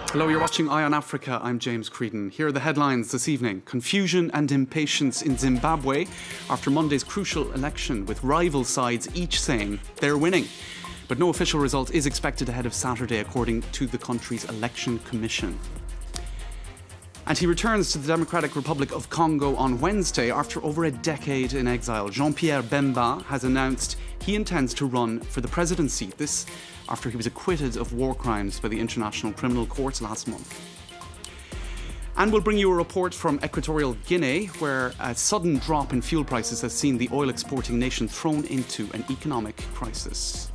Hello, you're watching Eye on Africa. I'm James Creedon. Here are the headlines this evening. Confusion and impatience in Zimbabwe after Monday's crucial election, with rival sides each saying they're winning. But no official result is expected ahead of Saturday, according to the country's election commission. And he returns to the Democratic Republic of Congo on Wednesday after over a decade in exile. Jean-Pierre Bemba has announced he intends to run for the presidency. This after he was acquitted of war crimes by the International Criminal Court last month. And we'll bring you a report from Equatorial Guinea, where a sudden drop in fuel prices has seen the oil exporting nation thrown into an economic crisis.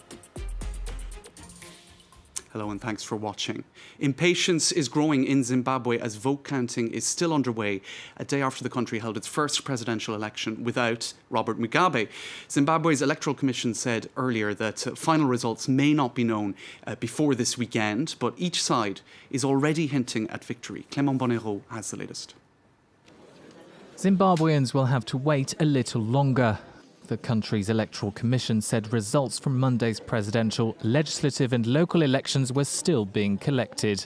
Hello and thanks for watching. Impatience is growing in Zimbabwe as vote counting is still underway, a day after the country held its first presidential election without Robert Mugabe. Zimbabwe's Electoral Commission said earlier that final results may not be known before this weekend, but each side is already hinting at victory. Clément Bonnereau has the latest. Zimbabweans will have to wait a little longer. The country's Electoral Commission said results from Monday's presidential, legislative and local elections were still being collected.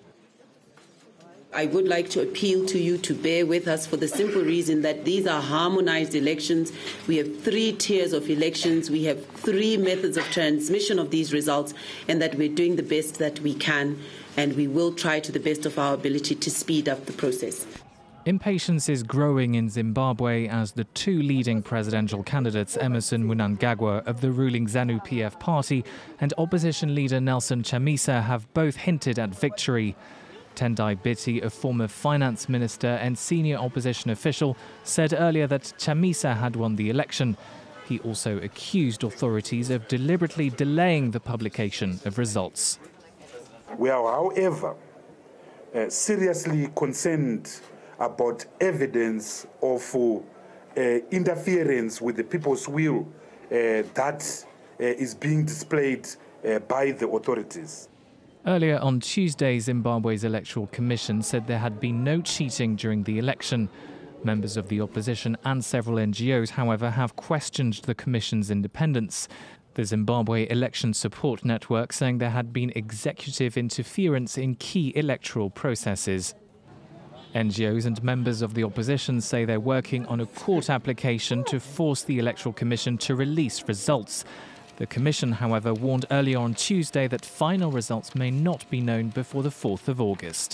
I would like to appeal to you to bear with us for the simple reason that these are harmonized elections. We have 3 tiers of elections. We have 3 methods of transmission of these results, and that we're doing the best that we can, and we will try to the best of our ability to speed up the process. Impatience is growing in Zimbabwe as the 2 leading presidential candidates, Emmerson Mnangagwa of the ruling ZANU-PF party and opposition leader Nelson Chamisa, have both hinted at victory. Tendai Biti, a former finance minister and senior opposition official, said earlier that Chamisa had won the election. He also accused authorities of deliberately delaying the publication of results. We are, however, seriously concerned about evidence of interference with the people's will that is being displayed by the authorities. Earlier on Tuesday, Zimbabwe's Electoral Commission said there had been no cheating during the election. Members of the opposition and several NGOs, however, have questioned the Commission's independence. The Zimbabwe Election Support Network saying there had been executive interference in key electoral processes. NGOs and members of the opposition say they're working on a court application to force the Electoral Commission to release results. The Commission, however, warned earlier on Tuesday that final results may not be known before the 4th of August.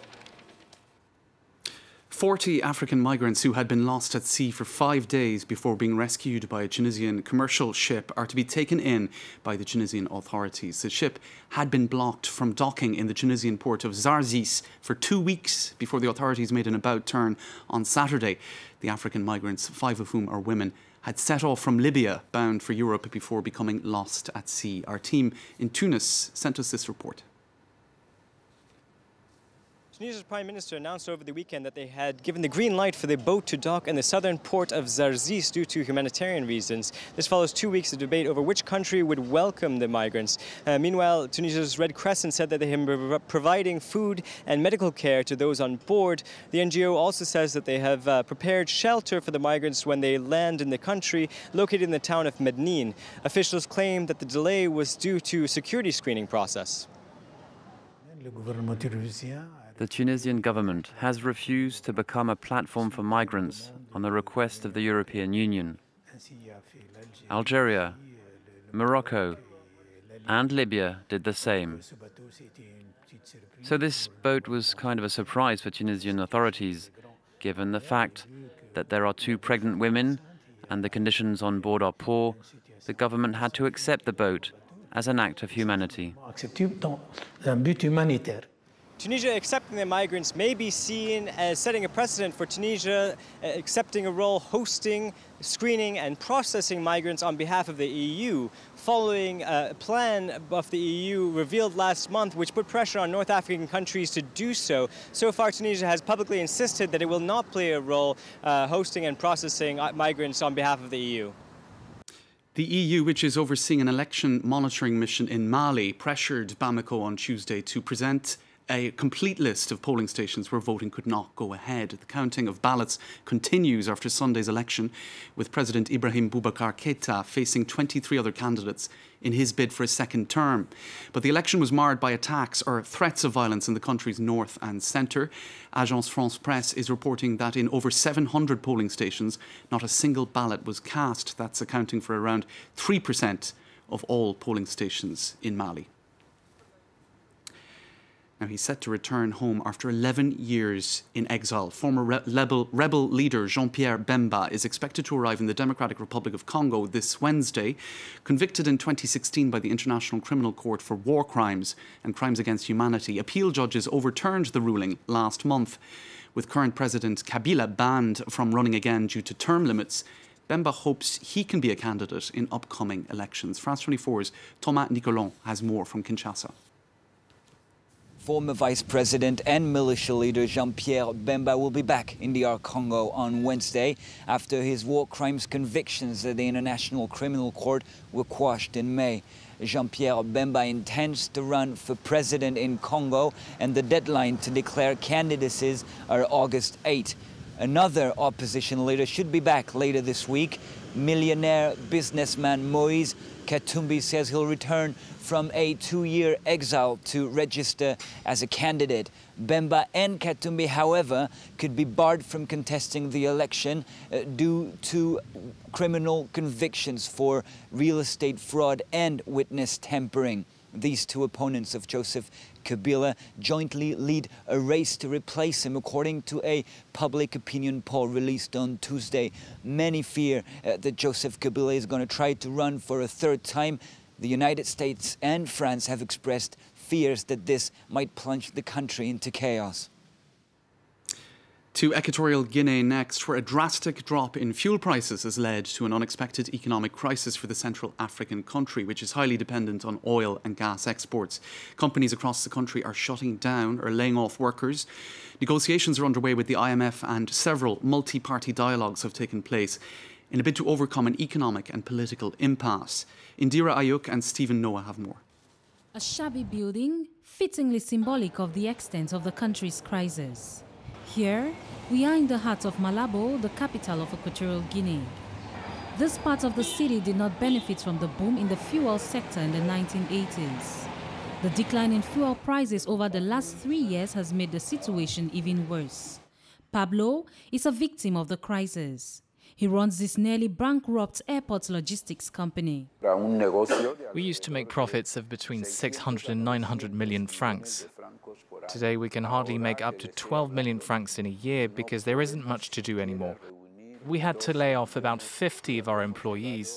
40 African migrants who had been lost at sea for 5 days before being rescued by a Tunisian commercial ship are to be taken in by the Tunisian authorities. The ship had been blocked from docking in the Tunisian port of Zarzis for 2 weeks before the authorities made an about turn on Saturday. The African migrants, 5 of whom are women, had set off from Libya bound for Europe before becoming lost at sea. Our team in Tunis sent us this report. Tunisia's Prime Minister announced over the weekend that they had given the green light for the boat to dock in the southern port of Zarzis due to humanitarian reasons. This follows 2 weeks of debate over which country would welcome the migrants. Meanwhile, Tunisia's Red Crescent said that they have been providing food and medical care to those on board. The NGO also says that they have prepared shelter for the migrants when they land in the country, located in the town of Medellin. Officials claim that the delay was due to a security screening process. The Tunisian government has refused to become a platform for migrants on the request of the European Union. Algeria, Morocco, and Libya did the same. So this boat was kind of a surprise for Tunisian authorities, given the fact that there are 2 pregnant women and the conditions on board are poor. The government had to accept the boat as an act of humanity. Tunisia accepting the migrants may be seen as setting a precedent for Tunisia accepting a role hosting, screening and processing migrants on behalf of the EU, following a plan of the EU revealed last month which put pressure on North African countries to do so. So far, Tunisia has publicly insisted that it will not play a role hosting and processing migrants on behalf of the EU. The EU, which is overseeing an election monitoring mission in Mali, pressured Bamako on Tuesday to present a complete list of polling stations where voting could not go ahead. The counting of ballots continues after Sunday's election, with President Ibrahim Boubacar Keïta facing 23 other candidates in his bid for a second term. But the election was marred by attacks or threats of violence in the country's north and centre. Agence France-Presse is reporting that in over 700 polling stations, not a single ballot was cast. That's accounting for around 3% of all polling stations in Mali. Now, he's set to return home after 11 years in exile. Former rebel leader Jean-Pierre Bemba is expected to arrive in the Democratic Republic of Congo this Wednesday. Convicted in 2016 by the International Criminal Court for war crimes and crimes against humanity, appeal judges overturned the ruling last month. With current President Kabila banned from running again due to term limits, Bemba hopes he can be a candidate in upcoming elections. France 24's Thomas Nicolon has more from Kinshasa. Former Vice President and militia leader Jean-Pierre Bemba will be back in DR Congo on Wednesday after his war crimes convictions at the International Criminal Court were quashed in May. Jean-Pierre Bemba intends to run for president in Congo, and the deadline to declare candidacies are August 8. Another opposition leader should be back later this week. Millionaire businessman Moïse Katumbi says he'll return from a 2-year exile to register as a candidate. Bemba and Katumbi, however, could be barred from contesting the election due to criminal convictions for real estate fraud and witness tampering. These two opponents of Joseph Kabila jointly lead a race to replace him, according to a public opinion poll released on Tuesday. Many fear that Joseph Kabila is going to try to run for a third time. The United States and France have expressed fears that this might plunge the country into chaos. To Equatorial Guinea next, where a drastic drop in fuel prices has led to an unexpected economic crisis for the Central African country, which is highly dependent on oil and gas exports. Companies across the country are shutting down or laying off workers. Negotiations are underway with the IMF, and several multi-party dialogues have taken place in a bid to overcome an economic and political impasse. Indira Ayuk and Stephen Noah have more. A shabby building, fittingly symbolic of the extent of the country's crisis. Here, we are in the heart of Malabo, the capital of Equatorial Guinea. This part of the city did not benefit from the boom in the fuel sector in the 1980s. The decline in fuel prices over the last 3 years has made the situation even worse. Pablo is a victim of the crisis. He runs this nearly bankrupt airport logistics company. We used to make profits of between 600 and 900 million francs. Today we can hardly make up to 12 million francs in a year because there isn't much to do anymore. We had to lay off about 50 of our employees.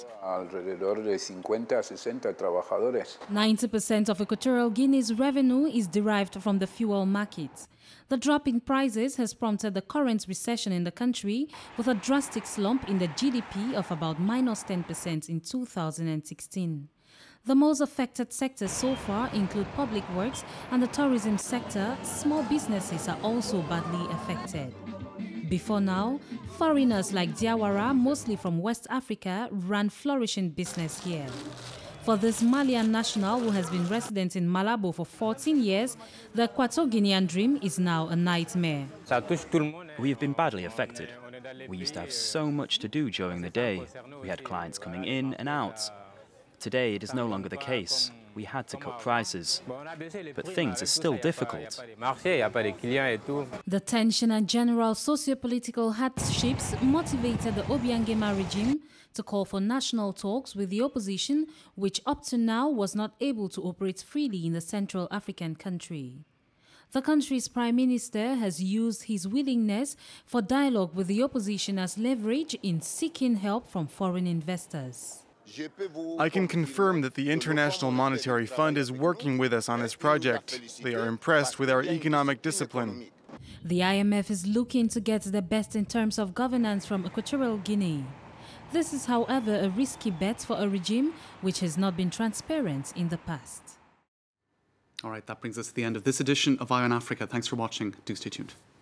90% of Equatorial Guinea's revenue is derived from the fuel market. The drop in prices has prompted the current recession in the country, with a drastic slump in the GDP of about -10% in 2016. The most affected sectors so far include public works and the tourism sector. Small businesses are also badly affected. Before now, foreigners like Diawara, mostly from West Africa, ran flourishing business here. For this Malian national who has been resident in Malabo for 14 years, the Equatorial Guinean dream is now a nightmare. We have been badly affected. We used to have so much to do during the day. We had clients coming in and out. Today it is no longer the case. We had to cut prices. But things are still difficult. The tension and general socio-political hardships motivated the Obiangema regime to call for national talks with the opposition, which up to now was not able to operate freely in the Central African country. The country's prime minister has used his willingness for dialogue with the opposition as leverage in seeking help from foreign investors. I can confirm that the International Monetary Fund is working with us on this project. They are impressed with our economic discipline. The IMF is looking to get the best in terms of governance from Equatorial Guinea. This is, however, a risky bet for a regime which has not been transparent in the past. All right, that brings us to the end of this edition of Eye on Africa. Thanks for watching. Do stay tuned.